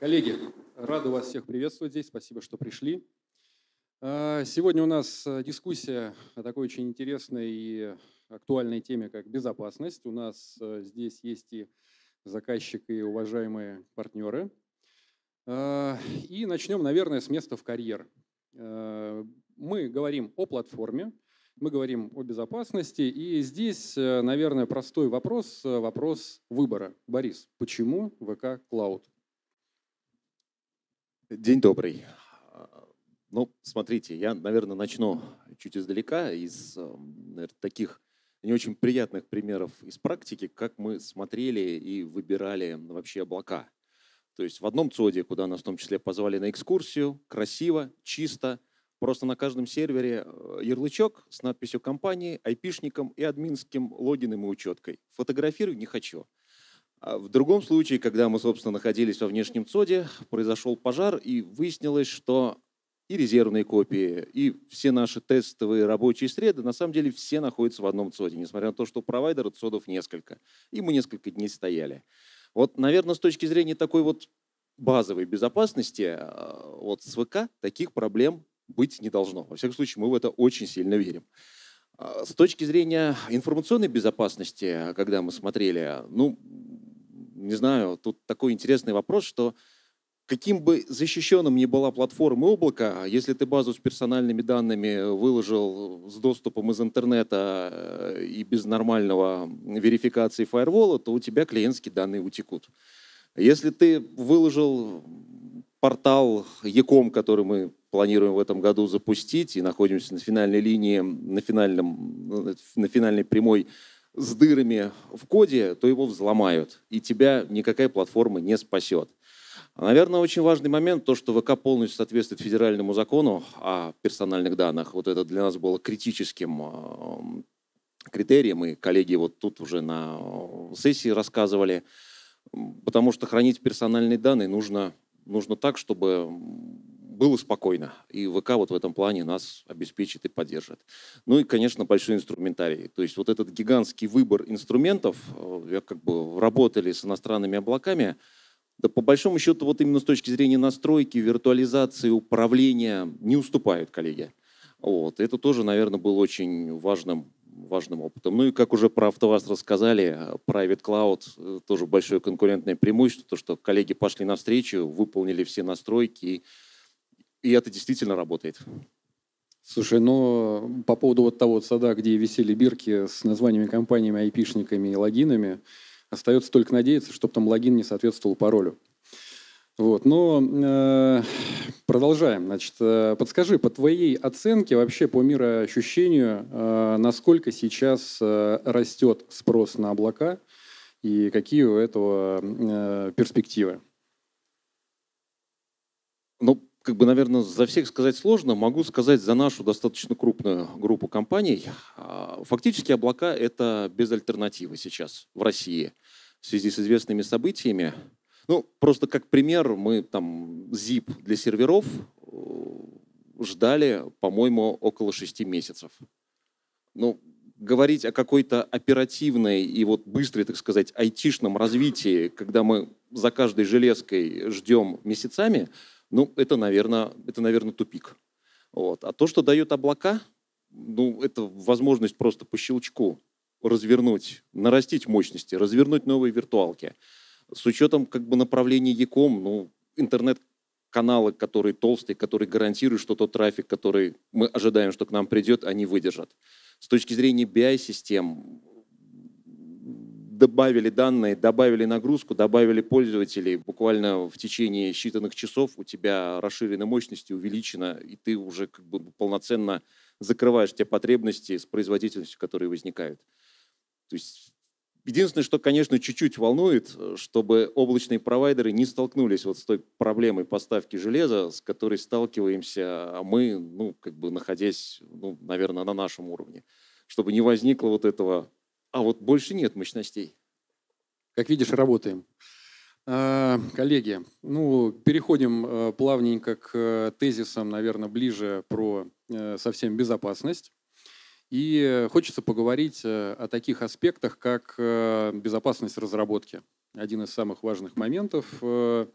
Коллеги, рады вас всех приветствовать здесь. Спасибо, что пришли. Сегодня у нас дискуссия о такой очень интересной и актуальной теме, как безопасность. У нас здесь есть и заказчик, и уважаемые партнеры. И начнем, наверное, с места в карьер. Мы говорим о платформе, мы говорим о безопасности. И здесь, наверное, простой вопрос, вопрос выбора. Борис, почему ВК Cloud? День добрый. Ну, смотрите, я, наверное, начну чуть издалека, из наверное, таких не очень приятных примеров из практики, как мы смотрели и выбирали вообще облака. То есть в одном ЦОДе, куда нас в том числе позвали на экскурсию, красиво, чисто, просто на каждом сервере ярлычок с надписью компании, айпишником и админским логином и учеткой. Фотографирую не хочу. В другом случае, когда мы, собственно, находились во внешнем ЦОДе, произошел пожар, и выяснилось, что и резервные копии, и все наши тестовые рабочие среды, на самом деле, все находятся в одном ЦОДе, несмотря на то, что у провайдера ЦОДов несколько. И мы несколько дней стояли. Вот, наверное, с точки зрения такой вот базовой безопасности, вот с ВК таких проблем быть не должно. Во всяком случае, мы в это очень сильно верим. С точки зрения информационной безопасности, когда мы смотрели, ну, не знаю, тут такой интересный вопрос, что каким бы защищенным ни была платформа облака, если ты базу с персональными данными выложил с доступом из интернета и без нормального верификации фаервола, то у тебя клиентские данные утекут. Если ты выложил портал e-com, который мы планируем в этом году запустить, и находимся на финальной линии, на финальной прямой с дырами в коде, то его взломают, и тебя никакая платформа не спасет. Наверное, очень важный момент, то, что ВК полностью соответствует федеральному закону о персональных данных. Вот это для нас было критическим критерием, и коллеги вот тут уже на сессии рассказывали, потому что хранить персональные данные нужно так, чтобы было спокойно. И ВК вот в этом плане нас обеспечит и поддержит. Ну и, конечно, большой инструментарий. То есть вот этот гигантский выбор инструментов, как бы работали с иностранными облаками, да по большому счету вот именно с точки зрения настройки, виртуализации, управления не уступают коллеги. Вот. Это тоже, наверное, был очень важным опытом. Ну и как уже про АвтоВАЗ рассказали, Private Cloud тоже большое конкурентное преимущество, то, что коллеги пошли навстречу, выполнили все настройки, и это действительно работает. Слушай, но по поводу вот того сада, где висели бирки с названиями компаниями, айпишниками и логинами, остается только надеяться, чтобы там логин не соответствовал паролю. Вот, но продолжаем. Значит, подскажи, по твоей оценке, вообще по мироощущению, насколько сейчас растет спрос на облака и какие у этого перспективы? Ну, как бы, наверное, за всех сказать сложно. Могу сказать за нашу достаточно крупную группу компаний. Фактически облака – это без альтернативы сейчас в России в связи с известными событиями. Ну, просто как пример, мы там ZIP для серверов ждали, по-моему, около 6 месяцев. Ну, говорить о какой-то оперативной и вот быстрой, так сказать, айтишном развитии, когда мы за каждой железкой ждем месяцами, ну, это, наверное, тупик. Вот. А то, что дает облака, ну, это возможность просто по щелчку развернуть, нарастить мощности, развернуть новые виртуалки. С учетом как бы направления e-com, ну, интернет-каналы, которые толстые, которые гарантируют, что тот трафик, который мы ожидаем, что к нам придет, они выдержат. С точки зрения BI-систем, добавили данные, добавили нагрузку, добавили пользователей. Буквально в течение считанных часов у тебя расширена мощность, увеличена, и ты уже как бы полноценно закрываешь те потребности с производительностью, которые возникают. То есть единственное, что, конечно, чуть-чуть волнует, чтобы облачные провайдеры не столкнулись вот с той проблемой поставки железа, с которой сталкиваемся мы, ну, как бы находясь, ну, наверное, на нашем уровне. Чтобы не возникло вот этого, а вот больше нет мощностей. Как видишь, работаем. Коллеги, ну, переходим плавненько к тезисам, наверное, ближе про совсем безопасность. И хочется поговорить о таких аспектах, как безопасность разработки. Один из самых важных моментов.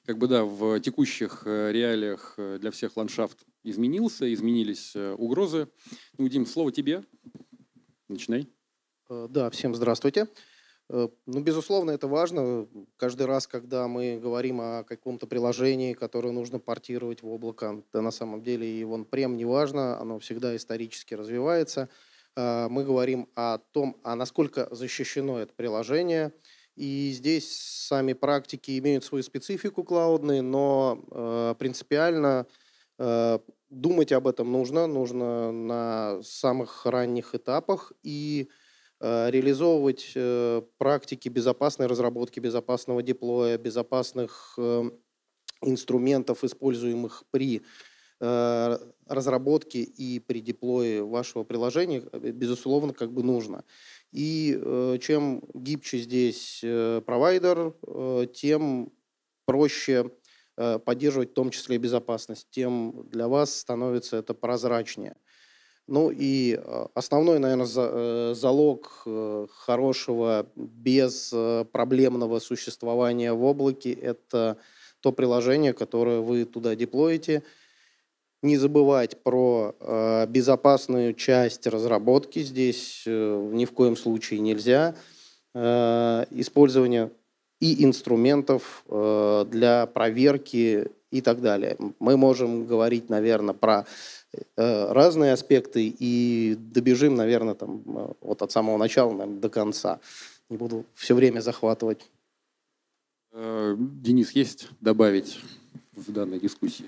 как бы, да, в текущих реалиях для всех ландшафт изменился, изменились угрозы. Ну, Дим, слово тебе. Начинай. Да, всем здравствуйте. Ну, безусловно, это важно. Каждый раз, когда мы говорим о каком-то приложении, которое нужно портировать в облако, да на самом деле и в on-prem не важно, оно всегда исторически развивается. Мы говорим о том, насколько защищено это приложение. И здесь сами практики имеют свою специфику клаудные, но принципиально думать об этом нужно на самых ранних этапах и реализовывать практики безопасной разработки, безопасного деплоя, безопасных инструментов, используемых при разработке и при деплое вашего приложения, безусловно, как бы нужно. И чем гибче здесь провайдер, тем проще поддерживать в том числе и безопасность, тем для вас становится это прозрачнее. Ну и основной, наверное, залог хорошего беспроблемного существования в облаке – это то приложение, которое вы туда деплоите. Не забывать про безопасную часть разработки, здесь ни в коем случае нельзя. Использование и инструментов для проверки и так далее. Мы можем говорить, наверное, про разные аспекты и добежим, наверное, там, вот от самого начала, наверное, до конца. Не буду все время захватывать. Денис, есть добавить в данной дискуссии?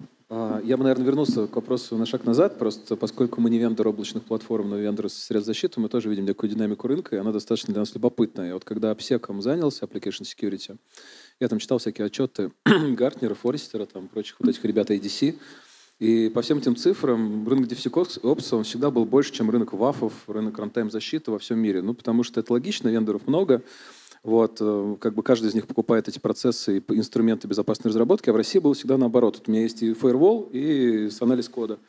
Я бы, наверное, вернулся к вопросу на шаг назад, просто поскольку мы не вендор облачных платформ, но вендор средств защиты, мы тоже видим такую динамику рынка, и она достаточно для нас любопытная. И вот когда обсеком занялся, Application Security, я там читал всякие отчеты Гартнера, Форестера, там, прочих вот этих ребят ADC, и по всем этим цифрам рынок DevSecOps, он всегда был больше, чем рынок ВАФов, рынок рантайм защиты во всем мире. Ну, потому что это логично, вендоров много, вот, как бы каждый из них покупает эти процессы и инструменты безопасной разработки, а в России было всегда наоборот. Вот у меня есть и firewall, и анализ кода.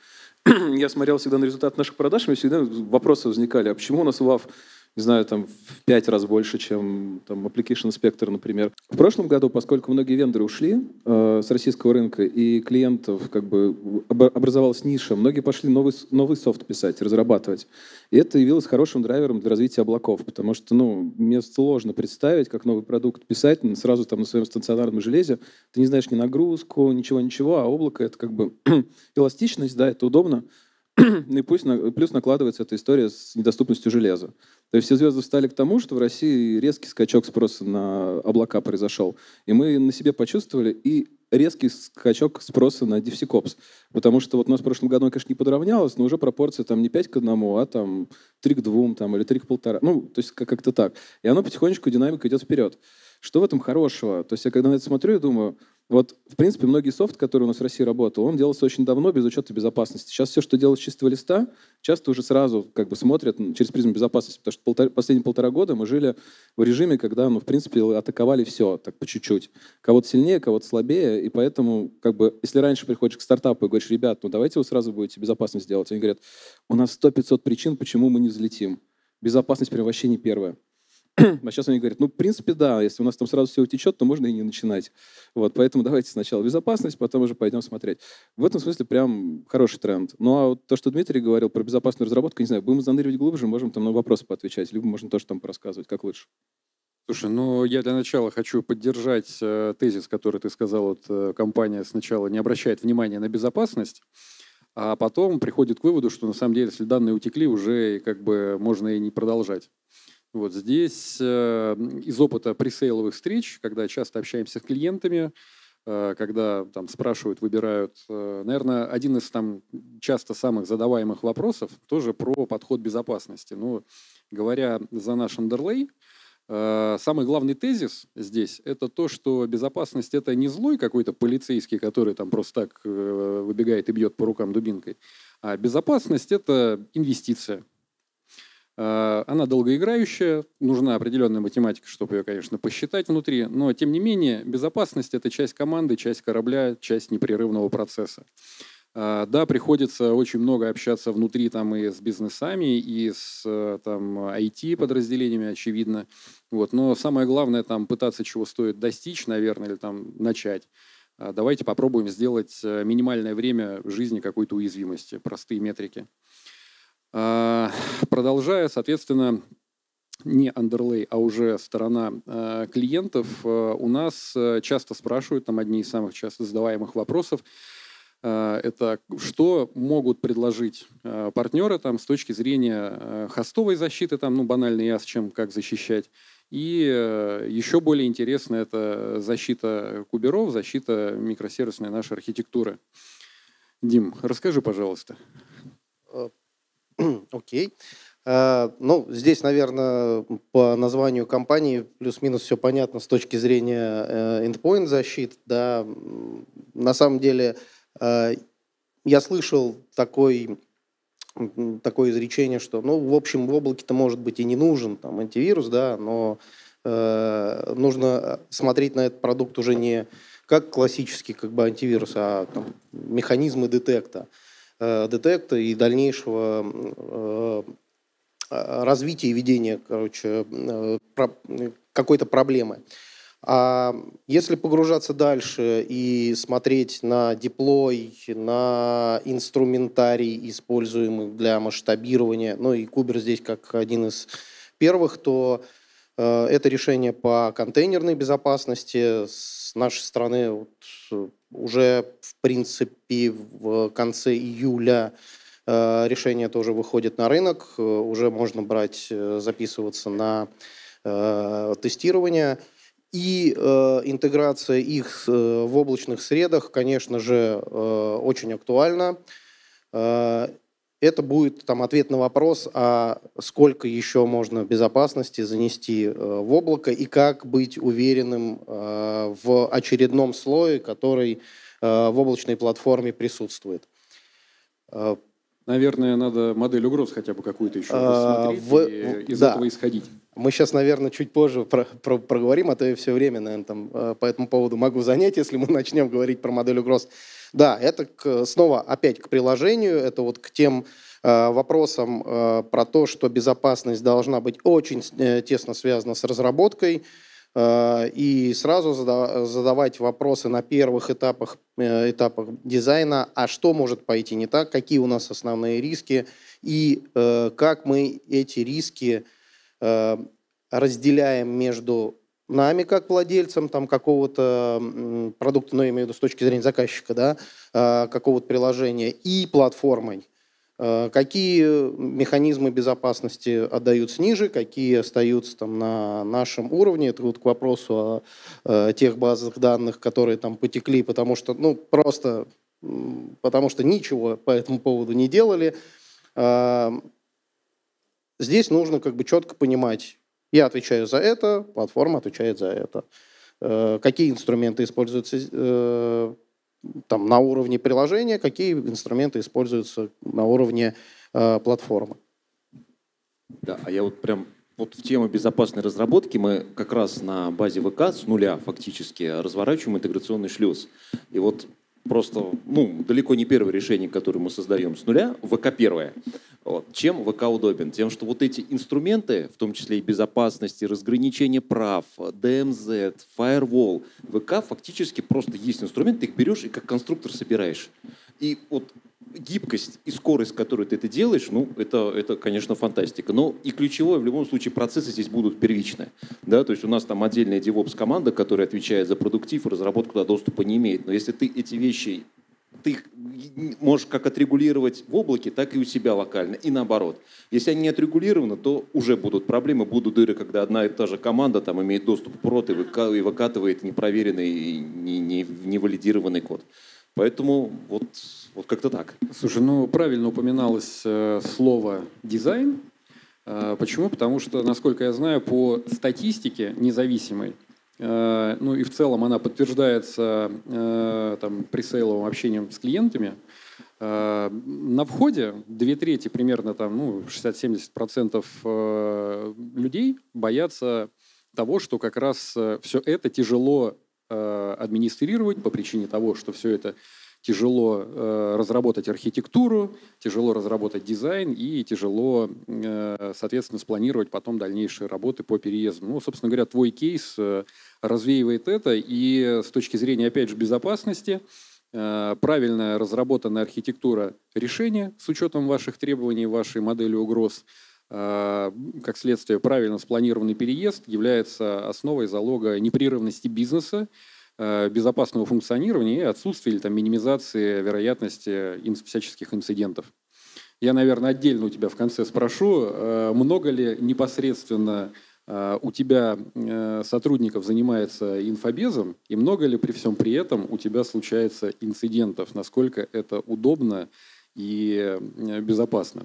Я смотрел всегда на результат наших продаж, и всегда вопросы возникали, а почему у нас ВАФ, не знаю, там в 5 раз больше, чем там, Application Inspector, например. В прошлом году, поскольку многие вендоры ушли с российского рынка, и клиентов как бы образовалась ниша, многие пошли новый софт писать, разрабатывать. И это явилось хорошим драйвером для развития облаков, потому что, ну, мне сложно представить, как новый продукт писать сразу там на своем стационарном железе. Ты не знаешь ни нагрузку, ничего, а облако — это как бы эластичность, да, это удобно. И плюс накладывается эта история с недоступностью железа. То есть все звезды встали к тому, что в России резкий скачок спроса на облака произошел. И мы на себе почувствовали и резкий скачок спроса на DevSecOps. Потому что вот у нас в прошлом году, конечно, не подравнялось, но уже пропорция там не 5 к 1, а там 3 к 2 там, или 3 к 1,5. Ну, то есть как-то так. И оно потихонечку, динамика идет вперед. Что в этом хорошего? То есть я когда на это смотрю, я думаю, вот, в принципе, многие софт, который у нас в России работал, он делался очень давно без учета безопасности. Сейчас все, что делать с чистого листа, часто уже сразу как бы смотрят через призму безопасности, потому что последние 1,5 года мы жили в режиме, когда, ну, в принципе, атаковали все, так по чуть-чуть. Кого-то сильнее, кого-то слабее, и поэтому, как бы, если раньше приходишь к стартапу и говоришь, ребят, ну давайте вы сразу будете безопасность делать, они говорят, у нас 100-500 причин, почему мы не взлетим. Безопасность прям вообще не первая. А сейчас они говорят, ну, в принципе, да, если у нас там сразу все утечет, то можно и не начинать. Вот, поэтому давайте сначала безопасность, потом уже пойдем смотреть. В этом смысле прям хороший тренд. Ну, а вот то, что Дмитрий говорил про безопасную разработку, не знаю, будем заныривать глубже, можем там на вопросы поотвечать, либо можно тоже там порассказывать, как лучше. Слушай, ну я для начала хочу поддержать тезис, который ты сказал, вот компания сначала не обращает внимания на безопасность, а потом приходит к выводу, что на самом деле, если данные утекли, уже как бы можно и не продолжать. Вот здесь из опыта пресейловых встреч, когда часто общаемся с клиентами, когда там спрашивают, выбирают, наверное, один из там часто самых задаваемых вопросов тоже про подход безопасности. Ну, говоря за наш underlay, самый главный тезис здесь – это то, что безопасность – это не злой какой-то полицейский, который там просто так выбегает и бьет по рукам дубинкой, а безопасность – это инвестиция. Она долгоиграющая, нужна определенная математика, чтобы ее, конечно, посчитать внутри, но, тем не менее, безопасность – это часть команды, часть корабля, часть непрерывного процесса. Да, приходится очень много общаться внутри там и с бизнесами, и с там IT-подразделениями, очевидно. Вот. Но самое главное там пытаться чего стоит достичь, наверное, или там начать. Давайте попробуем сделать минимальное время жизни какой-то уязвимости, простые метрики. Продолжая, соответственно, не underlay, а уже сторона клиентов, у нас часто спрашивают, там одни из самых часто задаваемых вопросов, это что могут предложить партнеры там, с точки зрения хостовой защиты, там, ну, банально IaaS, как защищать. И еще более интересно это защита куберов, защита микросервисной нашей архитектуры. Дим, расскажи, пожалуйста. Окей. Ну, здесь, наверное, по названию компании плюс-минус все понятно с точки зрения endpoint защиты. Да. На самом деле, я слышал такое изречение, что, ну, в общем, в облаке-то, может быть, и не нужен там антивирус, да, но нужно смотреть на этот продукт уже не как классический как бы антивирус, а там, механизмы детекта и дальнейшего развития и ведения, короче, какой-то проблемы. А если погружаться дальше и смотреть на деплой, на инструментарий, используемый для масштабирования, ну и Кубер здесь как один из первых, то это решение по контейнерной безопасности. С нашей стороны вот, уже, в принципе, в конце июля решение тоже выходит на рынок. Уже можно брать, записываться на тестирование. И интеграция их в облачных средах, конечно же, очень актуальна. Это будет там, ответ на вопрос, а сколько еще можно безопасности занести в облако и как быть уверенным в очередном слое, который в облачной платформе присутствует. Наверное, надо модель угроз хотя бы какую-то еще рассмотреть и из этого исходить. Мы сейчас, наверное, чуть позже проговорим, а то я все время, наверное, там, по этому поводу могу занять, если мы начнем говорить про модель угроз. Да, это снова опять к приложению, это вот к тем вопросам про то, что безопасность должна быть очень тесно связана с разработкой, и сразу задавать вопросы на первых этапах дизайна, а что может пойти не так, какие у нас основные риски, и как мы эти риски разделяем между нами, как владельцем там, какого-то продукта, но я имею в виду с точки зрения заказчика, да, какого-то приложения, и платформой. Какие механизмы безопасности отдаются ниже, какие остаются там на нашем уровне. Это вот к вопросу о тех базах данных, которые там потекли, потому что, ну, просто потому что ничего по этому поводу не делали. Здесь нужно как бы четко понимать, я отвечаю за это, платформа отвечает за это. Какие инструменты используются там, на уровне приложения, какие инструменты используются на уровне платформы. Да, а я вот прям вот в тему безопасной разработки мы как раз на базе ВК с нуля фактически разворачиваем интеграционный шлюз. И вот просто, ну, далеко не первое решение, которое мы создаем с нуля, ВК первое. Вот. Чем ВК удобен? Тем, что вот эти инструменты, в том числе и безопасности, разграничение прав, DMZ, Firewall, ВК фактически просто есть инструмент, ты их берешь и как конструктор собираешь. И вот гибкость и скорость, с которой ты это делаешь, ну, это, конечно, фантастика. Но и ключевое, в любом случае, процессы здесь будут первичные. Да? То есть у нас там отдельная DevOps-команда, которая отвечает за продуктив, и разработку туда доступа не имеет. Но если ты эти вещи, ты их можешь как отрегулировать в облаке, так и у себя локально, и наоборот. Если они не отрегулированы, то уже будут проблемы, будут дыры, когда одна и та же команда там имеет доступ к прод и выкатывает непроверенный, не валидированный код. Поэтому вот как-то так. Слушай, ну правильно упоминалось слово «дизайн». Почему? Потому что, насколько я знаю, по статистике независимой, ну и в целом она подтверждается там, пресейловым общением с клиентами, на входе 2/3 примерно, там, ну, 60-70% людей боятся того, что как раз все это тяжело администрировать по причине того, что все это тяжело разработать архитектуру, тяжело разработать дизайн и тяжело, соответственно, спланировать потом дальнейшие работы по переезду. Ну, собственно говоря, твой кейс развеивает это, и с точки зрения, опять же, безопасности, правильно разработанная архитектура решения с учетом ваших требований, вашей модели угроз, как следствие, правильно спланированный переезд является основой залога непрерывности бизнеса, безопасного функционирования и отсутствия или там, минимизации вероятности всяческих инцидентов. Я, наверное, отдельно у тебя в конце спрошу, много ли непосредственно у тебя сотрудников занимается инфобезом, и много ли при всем при этом у тебя случается инцидентов, насколько это удобно и безопасно.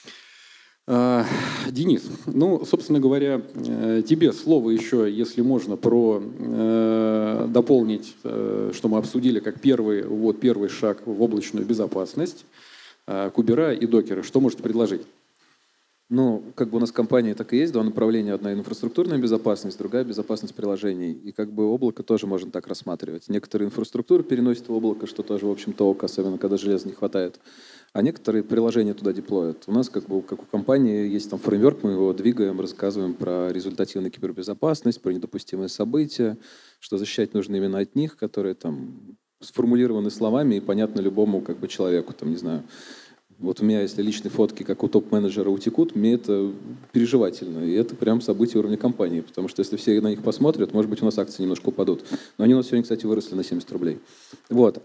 Денис, ну, собственно говоря, тебе слово еще, если можно, дополнить, что мы обсудили как первый шаг в облачную безопасность, кубера и докеры. Что можете предложить? Ну, как бы у нас в компании так и есть, два направления. Одна инфраструктурная безопасность, другая безопасность приложений. И как бы облако тоже можно так рассматривать. Некоторые инфраструктуры переносят в облако, что тоже, в общем-то, ок, особенно когда железа не хватает. А некоторые приложения туда деплоят. У нас, как у компании, есть там фреймворк, мы его двигаем, рассказываем про результативную кибербезопасность, про недопустимые события, что защищать нужно именно от них, которые там сформулированы словами и понятны любому как бы человеку, там, не знаю. Вот у меня, если личные фотки, как у топ-менеджера, утекут, мне это переживательно. И это прям событие уровня компании. Потому что если все на них посмотрят, может быть, у нас акции немножко упадут. Но они у нас сегодня, кстати, выросли на 70 рублей. Вот.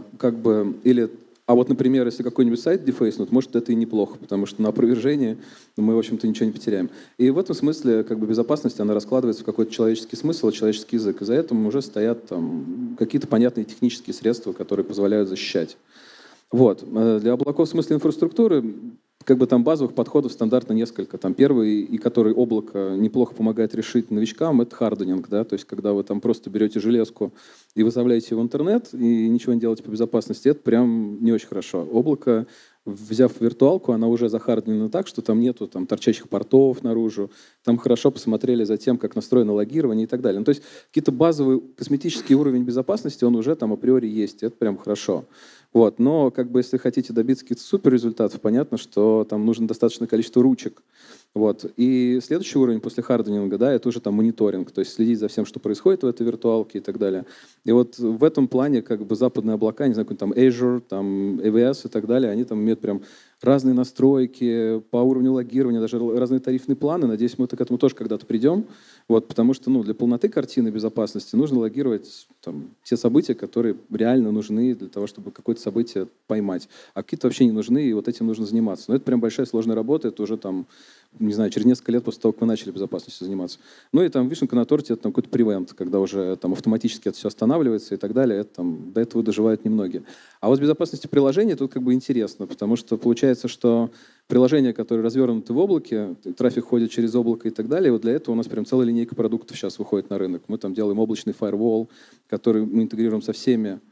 А вот, например, если какой-нибудь сайт дефейснут, может, это и неплохо, потому что на опровержении мы, в общем-то, ничего не потеряем. И в этом смысле как бы безопасность, она раскладывается в какой-то человеческий смысл, человеческий язык. И за этим уже стоят там какие-то понятные технические средства, которые позволяют защищать. Вот. Для облаков в смысле инфраструктуры как бы там базовых подходов стандартно несколько. Там первый, и который облако неплохо помогает решить новичкам, это харденинг. Да? То есть когда вы там просто берете железку и выставляете в интернет и ничего не делаете по безопасности, это прям не очень хорошо. Облако, взяв виртуалку, она уже захарденена так, что там нету там, торчащих портов наружу. Там хорошо посмотрели за тем, как настроено логирование и так далее. Ну, то есть какие-то базовые косметический уровень безопасности, он уже там априори есть. Это прям хорошо. Вот. Но как бы, если хотите добиться каких-то суперрезультатов, понятно, что там нужно достаточное количество ручек. Вот. И следующий уровень после харденинга, да, это уже там мониторинг, то есть следить за всем, что происходит в этой виртуалке и так далее. И вот в этом плане как бы западные облака, не знаю, какой там Azure, там AWS и так далее, они там имеют прям разные настройки по уровню логирования, даже разные тарифные планы. Надеюсь, мы к этому тоже когда-то придем. Вот, потому что для полноты картины безопасности нужно логировать там, те события, которые реально нужны для того, чтобы какое-то событие поймать. А какие-то вообще не нужны, и вот этим нужно заниматься. Но это прям большая сложная работа, это уже там, не знаю, через несколько лет после того, как вы начали безопасностью заниматься. Ну и там вишенка на торте, это там какой-то превент, когда уже там автоматически это все останавливается и так далее. Это, там, до этого доживают немногие. А вот с безопасностью приложения тут как бы интересно, потому что получается, что приложения, которые развернуты в облаке, трафик ходит через облако и так далее, вот для этого у нас прям целая линейка продуктов сейчас выходит на рынок. Мы там делаем облачный firewall, который мы интегрируем со всеми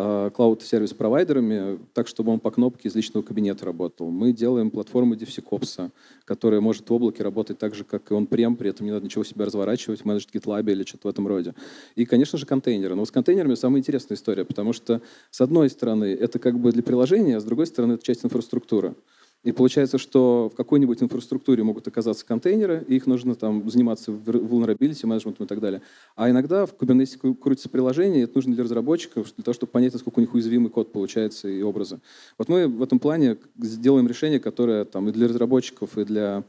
клауд-сервис-провайдерами, так, чтобы он по кнопке из личного кабинета работал. Мы делаем платформу DevSecOps, которая может в облаке работать так же, как и он-прем, при этом не надо ничего себя разворачивать, менеджить в GitLab или что-то в этом роде. И, конечно же, контейнеры. Но с контейнерами самая интересная история, потому что, с одной стороны, это как бы для приложения, а с другой стороны, это часть инфраструктуры. И получается, что в какой-нибудь инфраструктуре могут оказаться контейнеры, и их нужно там заниматься vulnerability менеджментом и так далее. А иногда в Kubernetes крутится приложение, и это нужно для разработчиков, для того, чтобы понять, насколько у них уязвимый код получается и образы. Вот мы в этом плане сделаем решение, которое там и для разработчиков, и для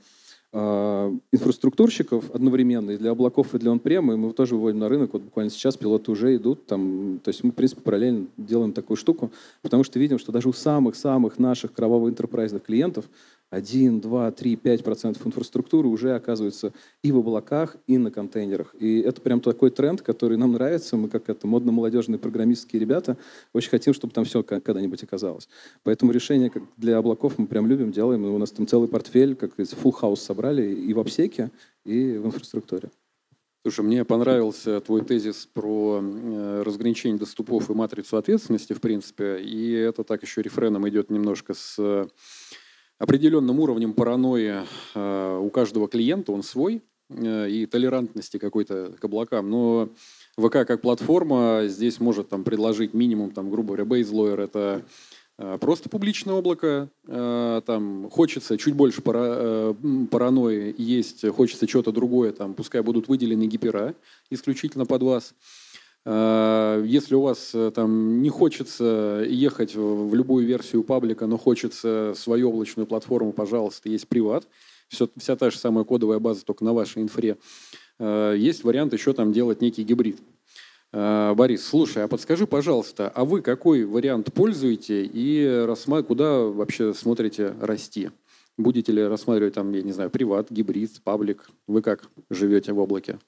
инфраструктурщиков одновременно, и для облаков, и для он-према, и мы тоже выводим на рынок. Вот буквально сейчас пилоты уже идут. Там, то есть мы, в принципе, параллельно делаем такую штуку, потому что видим, что даже у самых-самых наших кроваво-энтерпрайзных клиентов 1, 2, 3, 5% инфраструктуры уже оказывается и в облаках, и на контейнерах. И это прям такой тренд, который нам нравится. Мы, как это модно-молодежные программистские ребята, очень хотим, чтобы там все когда-нибудь оказалось. Поэтому решение для облаков мы прям любим, делаем. И у нас там целый портфель, как из full house собрали и в обсеке, и в инфраструктуре. Слушай, мне понравился твой тезис про разграничение доступов и матрицу ответственности, в принципе. И это так еще рефреном идет немножко с определенным уровнем паранойи у каждого клиента, он свой, и толерантности какой-то к облакам. Но ВК как платформа здесь может там предложить минимум, там, грубо говоря, BaseLawyer — это просто публичное облако, там хочется чуть больше паранойи есть, хочется что-то другое, там, пускай будут выделены гипера исключительно под вас. Если у вас там не хочется ехать в любую версию паблика, но хочется свою облачную платформу, пожалуйста, есть приват, вся та же самая кодовая база, только на вашей инфре. Есть вариант еще там делать некий гибрид. Борис, слушай, а подскажи, пожалуйста, а вы какой вариант пользуете и куда вообще смотрите расти? Будете ли рассматривать там, я не знаю, приват, гибрид, паблик? Вы как живете в облаке?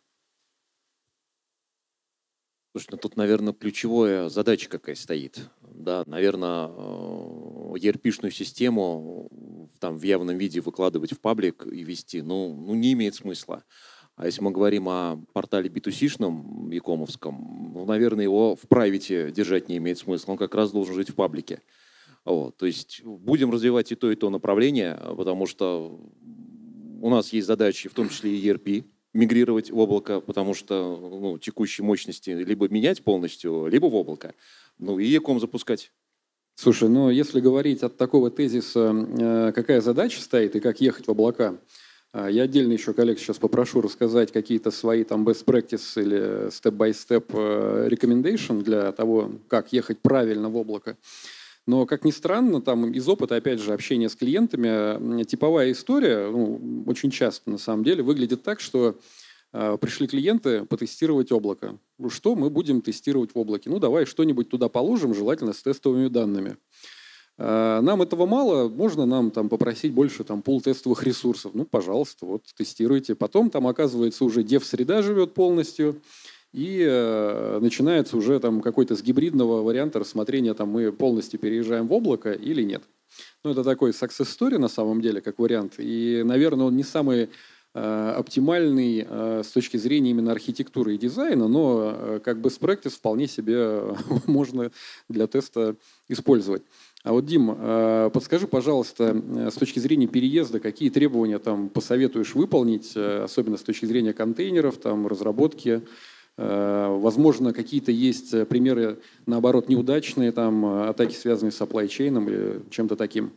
Слушай, ну тут, наверное, ключевая задача какая стоит. Да, наверное, ERP-шную систему там в явном виде выкладывать в паблик и вести, ну не имеет смысла. А если мы говорим о портале B2C-шном, якомовском, ну, наверное, его в прайвете держать не имеет смысла. Он как раз должен жить в паблике. Вот. То есть будем развивать и то направление, потому что у нас есть задачи, в том числе и ERP, мигрировать в облако, потому что текущие мощности либо менять полностью, либо в облако. Ну и Яком запускать. Слушай, ну если говорить от такого тезиса, какая задача стоит и как ехать в облака, я отдельно еще коллег сейчас попрошу рассказать какие-то свои там best practice или step-by-step recommendation для того, как ехать правильно в облако. Но, как ни странно, там из опыта, опять же, общения с клиентами, типовая история, очень часто на самом деле, выглядит так, что пришли клиенты потестировать облако. Что мы будем тестировать в облаке? Ну, давай что-нибудь туда положим, желательно с тестовыми данными. Нам этого мало, можно нам там попросить больше там пул тестовых ресурсов. Ну, пожалуйста, вот тестируйте. Потом там, оказывается, уже дев-среда живет полностью, и начинается уже там какой-то с гибридного варианта рассмотрения, там мы полностью переезжаем в облако или нет. Ну, это такой success story на самом деле, как вариант. И, наверное, он не самый оптимальный с точки зрения именно архитектуры и дизайна, но как best practice вполне себе можно для теста использовать. А вот, Дим, подскажи, пожалуйста, с точки зрения переезда, какие требования там посоветуешь выполнить, особенно с точки зрения контейнеров, там, разработки? Возможно, какие-то есть примеры, наоборот, неудачные, там, атаки, связанные с supply chain или чем-то таким?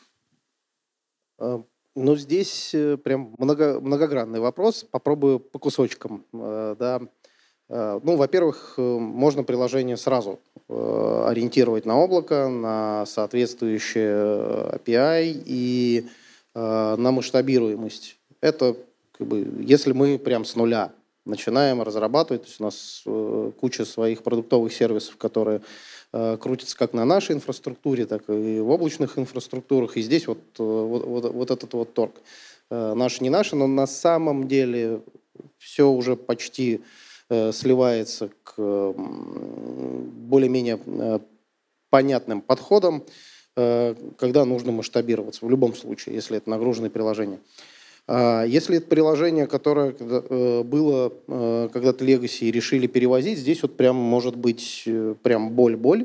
Ну, здесь прям многогранный вопрос. Попробую по кусочкам. Да. Ну, во-первых, можно приложение сразу ориентировать на облако, на соответствующее API и на масштабируемость. Это как бы, если мы прям с нуля начинаем разрабатывать, то есть у нас куча своих продуктовых сервисов, которые крутятся как на нашей инфраструктуре, так и в облачных инфраструктурах. И здесь вот этот вот торг. Наши, не наши, но на самом деле все уже почти сливается к более-менее понятным подходам, когда нужно масштабироваться в любом случае, если это нагруженное приложение. Если это приложение, которое было когда-то Legacy и решили перевозить, здесь вот прям может быть прям боль-боль.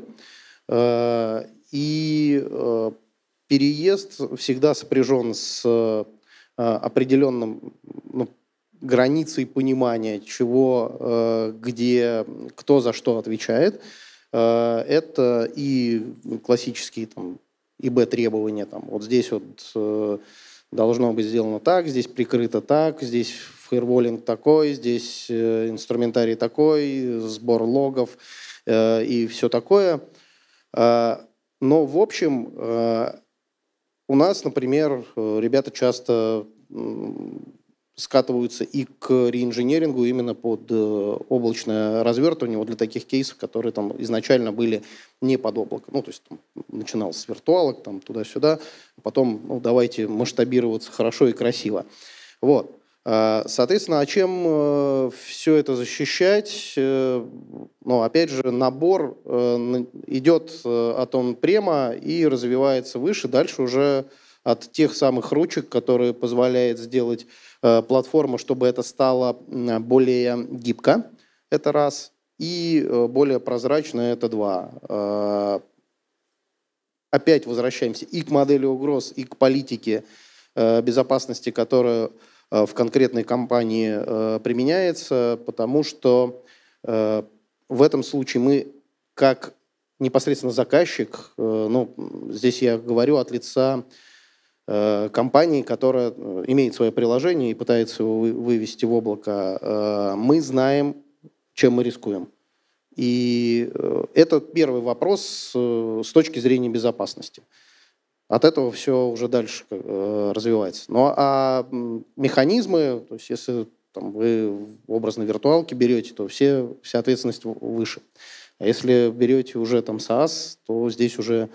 И переезд всегда сопряжен с определенным границей понимания, чего, где, кто за что отвечает. Это и классические там, ИБ-требования. Там, вот здесь вот должно быть сделано так, здесь прикрыто так, здесь фаерволинг такой, здесь инструментарий такой, сбор логов и все такое. Но, в общем, у нас, например, ребята часто скатываются и к реинжинирингу именно под облачное развертывание вот для таких кейсов, которые там изначально были не под облако. Ну, то есть там, начиналось с виртуалок, там туда-сюда, а потом давайте масштабироваться хорошо и красиво. Вот. Соответственно, а чем все это защищать? Ну, опять же, набор идет от он-према и развивается выше, дальше уже от тех самых ручек, которые позволяют сделать платформу, чтобы это стало более гибко, это раз, и более прозрачно, это два. Опять возвращаемся и к модели угроз, и к политике безопасности, которая в конкретной компании применяется, потому что В этом случае мы, как непосредственно заказчик, ну, здесь я говорю от лица компании, которая имеет свое приложение и пытается его вывести в облако, мы знаем, чем мы рискуем. И это первый вопрос с точки зрения безопасности. От этого все уже дальше развивается. Ну а механизмы, то есть если там, вы образно виртуалки берете, то вся ответственность выше. А если берете уже там SaaS, то здесь уже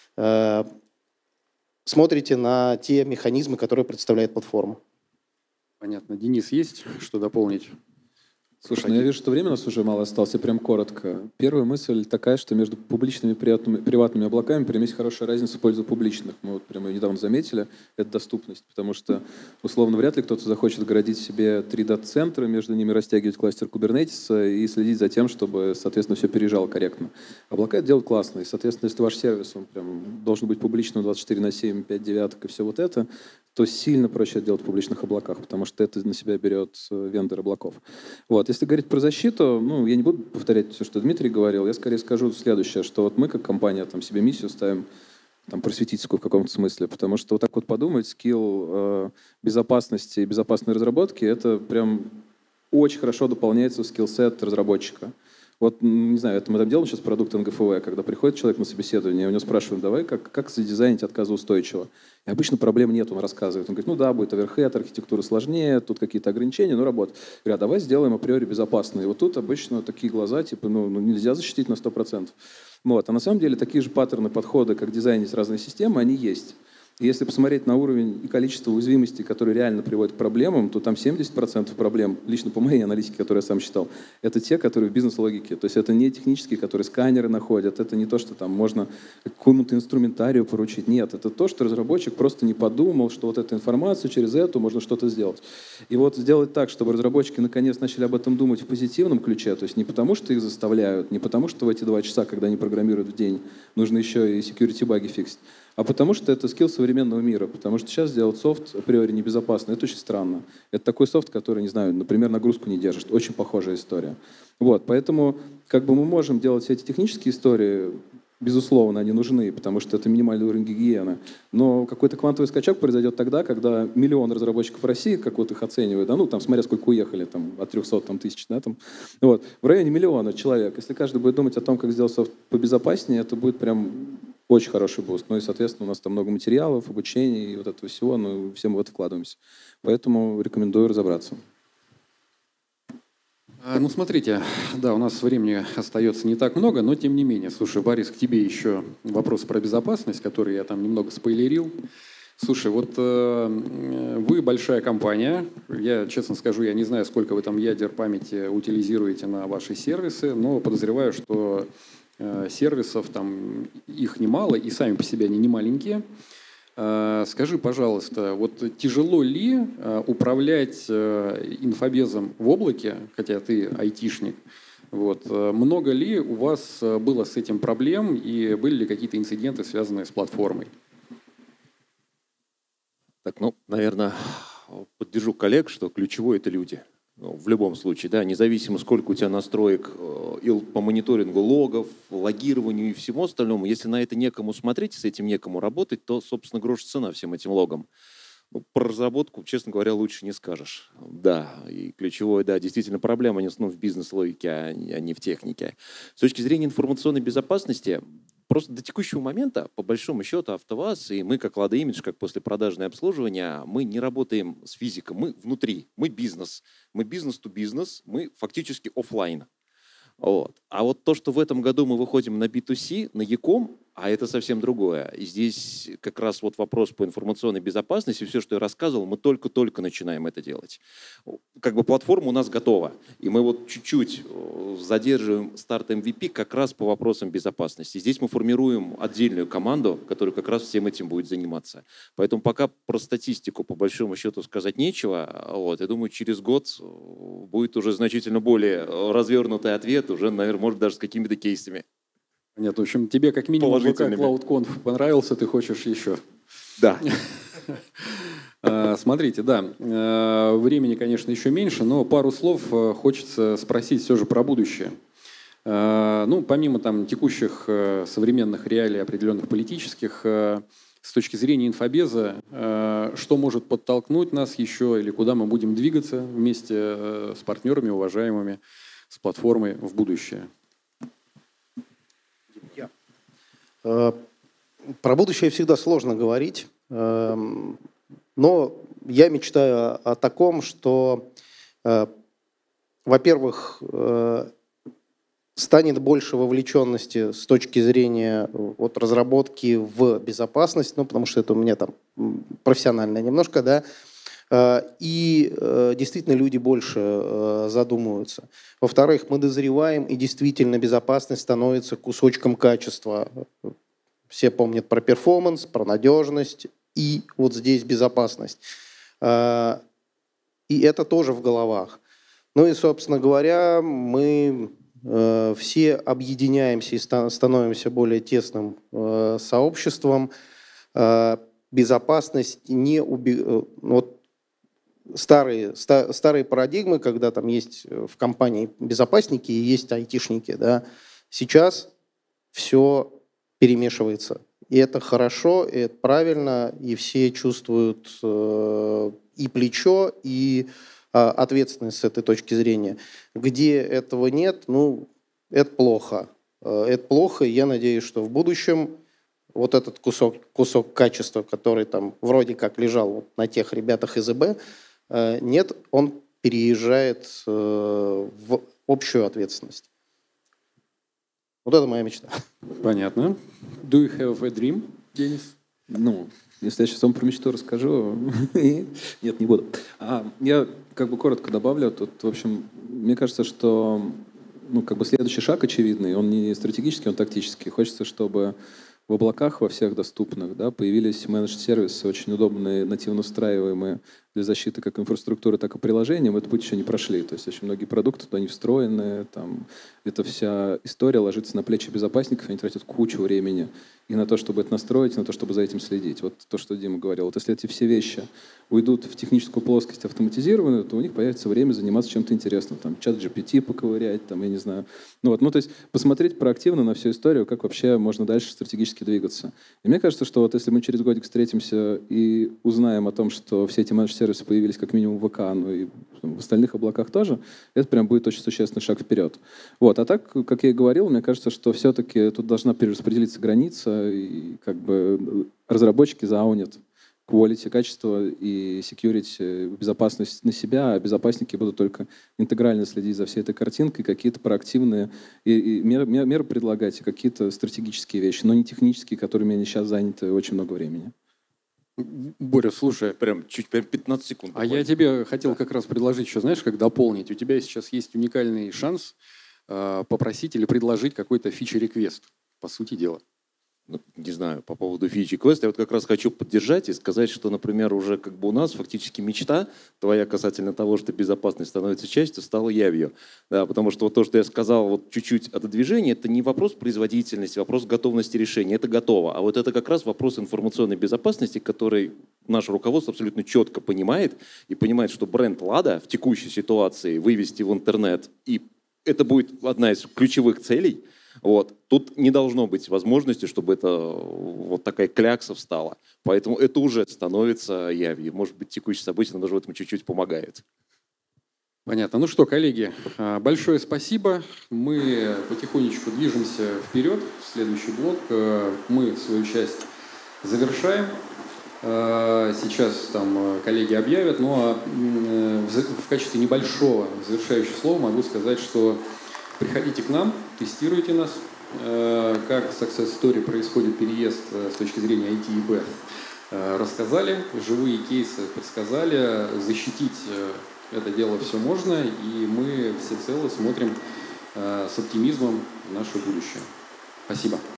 смотрите на те механизмы, которые представляет платформа. Понятно. Денис, есть что дополнить? Слушай, ну я вижу, что времени у нас уже мало осталось, и прям коротко. Первая мысль такая, что между публичными и приватными облаками прям есть хорошая разница в пользу публичных. Мы вот прямо недавно заметили, это доступность, потому что, условно, вряд ли кто-то захочет городить себе 3 дата-центра, между ними растягивать кластер Kubernetes и следить за тем, чтобы, соответственно, все переезжало корректно. Облака это делают классно, и, соответственно, если ваш сервис, он прям должен быть публичным 24/7, 5 девяток и все вот это, то сильно проще это делать в публичных облаках, потому что это на себя берет вендор облаков. Вот. Если говорить про защиту, ну, я не буду повторять все, что Дмитрий говорил, я скорее скажу следующее, что вот мы как компания там, себе миссию ставим там, просветительскую в каком-то смысле, потому что вот так вот подумать, скилл безопасности и безопасной разработки, это прям очень хорошо дополняется в скилл-сет разработчика. Вот, не знаю, это мы там делаем сейчас продукт НГФВ, когда приходит человек на собеседование, у него спрашивают, давай, как задизайнить отказоустойчиво. И обычно проблем нет, он рассказывает. Он говорит, ну да, будет оверхед, архитектура сложнее, тут какие-то ограничения, но работает. Говорят, давай сделаем априори безопасно. И вот тут обычно такие глаза, типа, ну нельзя защитить на 100%. Вот. А на самом деле такие же паттерны подхода, как дизайнить разные системы, они есть. И если посмотреть на уровень и количество уязвимостей, которые реально приводят к проблемам, то там 70% проблем, лично по моей аналитике, которую я сам считал, это те, которые в бизнес-логике. То есть это не технические, которые сканеры находят, это не то, что там можно какому-то инструментарию поручить. Нет, это то, что разработчик просто не подумал, что вот эта информация, через эту можно что-то сделать. И вот сделать так, чтобы разработчики наконец начали об этом думать в позитивном ключе, то есть не потому, что их заставляют, не потому, что в эти 2 часа, когда они программируют в день, нужно еще и security-баги фиксить, а потому что это скилл современного мира. Потому что сейчас сделать софт априори небезопасно. Это очень странно. Это такой софт, который, не знаю, например, нагрузку не держит. Очень похожая история. Вот, поэтому как бы мы можем делать все эти технические истории, безусловно, они нужны, потому что это минимальный уровень гигиены. Но какой-то квантовый скачок произойдет тогда, когда 1 миллион разработчиков России, как вот их оценивают, да, ну, там, смотря сколько уехали, там, от 300 там, тысяч, да, там, вот, в районе 1 миллиона человек. Если каждый будет думать о том, как сделать софт побезопаснее, это будет прям очень хороший буст. Ну и, соответственно, у нас там много материалов, обучения и вот этого всего, ну, все мы в это вкладываемся. Поэтому рекомендую разобраться. Ну, смотрите, да, у нас времени остается не так много, но тем не менее. Слушай, Борис, к тебе еще вопрос про безопасность, который я там немного спойлерил. Слушай, вот вы большая компания, я честно скажу, я не знаю, сколько вы там ядер памяти утилизируете на ваши сервисы, но подозреваю, что сервисов там их немало, и сами по себе они не маленькие. Скажи, пожалуйста, вот тяжело ли управлять инфобезом в облаке, хотя ты айтишник, вот, много ли у вас было с этим проблем и были ли какие-то инциденты, связанные с платформой? Так, ну, наверное, поддержу коллег, что ключевое – это люди. Ну, в любом случае, да, независимо, сколько у тебя настроек по мониторингу логов, логированию и всему остальному, если на это некому смотреть, с этим некому работать, то, собственно, грош цена всем этим логам. Ну, про разработку, честно говоря, лучше не скажешь. Да, и ключевое, да, действительно проблема в бизнес-логике, а не в технике. С точки зрения информационной безопасности, просто до текущего момента, по большому счету, АвтоВАЗ и мы, как Lada Image, как послепродажное обслуживание, мы не работаем с физиком, мы внутри, мы бизнес. Мы бизнес-то-бизнес, мы фактически офлайн. Вот. А вот то, что в этом году мы выходим на B2C, на e-com, а это совсем другое. И здесь как раз вот вопрос по информационной безопасности, все, что я рассказывал, мы только-только начинаем это делать. Как бы платформа у нас готова, и мы вот чуть-чуть задерживаем старт MVP как раз по вопросам безопасности. Здесь мы формируем отдельную команду, которая как раз всем этим будет заниматься. Поэтому пока про статистику по большому счету сказать нечего. Вот. Я думаю, через год будет уже значительно более развернутый ответ, уже, наверное, может, даже с какими-то кейсами. Понятно. В общем, тебе как минимум ВК CloudConf понравился, ты хочешь еще. Да. Смотрите, да, времени, конечно, еще меньше, но пару слов хочется спросить все же про будущее. Ну, помимо там текущих современных реалий, определенных политических, с точки зрения инфобеза, что может подтолкнуть нас еще или куда мы будем двигаться вместе с партнерами, уважаемыми, с платформой в будущее? Про будущее всегда сложно говорить, но я мечтаю о таком, что, во-первых, станет больше вовлеченности с точки зрения вот, разработки в безопасность, ну, потому что это у меня там профессионально немножко, да, и действительно люди больше задумываются. Во-вторых, мы дозреваем, и действительно безопасность становится кусочком качества. Все помнят про перформанс, про надежность, и вот здесь безопасность. И это тоже в головах. Ну и, собственно говоря, мы все объединяемся и становимся более тесным сообществом. Безопасность не вот старые парадигмы, когда там есть в компании безопасники и есть айтишники, да, сейчас все перемешивается. И это хорошо, и это правильно, и все чувствуют и плечо, и ответственность с этой точки зрения. Где этого нет, ну, это плохо. Это плохо, и я надеюсь, что в будущем вот этот кусок качества, который там вроде как лежал вот на тех ребятах из ИБ, нет, он переезжает в общую ответственность. Вот это моя мечта. Понятно. Do you have a dream, Денис? Ну, если я сейчас вам про мечту расскажу, нет, не буду. Я как бы коротко добавлю. Тут, в общем, мне кажется, что ну, как бы следующий шаг очевидный, он не стратегический, он тактический. Хочется, чтобы в облаках во всех доступных, да, появились менедж-сервисы, очень удобные, нативно встраиваемые для защиты как инфраструктуры, так и приложений. Мы этот путь еще не прошли. То есть очень многие продукты туда не встроены. Там, эта вся история ложится на плечи безопасников, они тратят кучу времени и на то, чтобы это настроить, и на то, чтобы за этим следить. Вот то, что Дима говорил. Вот если эти все вещи уйдут в техническую плоскость автоматизированную, то у них появится время заниматься чем-то интересным. Там, чат GPT поковырять, там, я не знаю. Ну, то есть посмотреть проактивно на всю историю, как вообще можно дальше стратегически двигаться. И мне кажется, что вот если мы через годик встретимся и узнаем о том, что все эти менедж-сервисы появились как минимум в ВК, ну и в остальных облаках тоже, это прям будет очень существенный шаг вперед. Вот. А так, как я и говорил, мне кажется, что все-таки тут должна перераспределиться граница, и как бы разработчики заунят quality, качество и security, безопасность на себя, а безопасники будут только интегрально следить за всей этой картинкой, какие-то проактивные и меры предлагать, и какие-то стратегические вещи, но не технические, которыми они сейчас заняты очень много времени. Боря, слушай. Прям 15 секунд. А я тебе хотел как раз предложить еще, знаешь, как дополнить. У тебя сейчас есть уникальный шанс попросить или предложить какой-то фичи-реквест, по сути дела. Ну, не знаю, по поводу фичи квеста, я вот как раз хочу поддержать и сказать, что, например, уже как бы у нас фактически мечта твоя касательно того, что безопасность становится частью, стала явью. Да, потому что вот то, что я сказал, вот чуть-чуть от движения, это не вопрос производительности, вопрос готовности решения, это готово. А вот это как раз вопрос информационной безопасности, который наше руководство абсолютно четко понимает и понимает, что бренд «Лада» в текущей ситуации вывести в интернет, и это будет одна из ключевых целей. Вот. Тут не должно быть возможности, чтобы это вот такая клякса встала. Поэтому это уже становится явью. Может быть, текущее событие нам даже в этом чуть-чуть помогает. Понятно. Ну что, коллеги, большое спасибо. Мы потихонечку движемся вперед. В следующий блок мы свою часть завершаем. Сейчас там коллеги объявят. Ну а в качестве небольшого завершающего слова могу сказать, что приходите к нам, тестируйте нас, как Success Story происходит переезд с точки зрения IT и B. Рассказали, живые кейсы предсказали, защитить это дело все можно, и мы всецело смотрим с оптимизмом в наше будущее. Спасибо.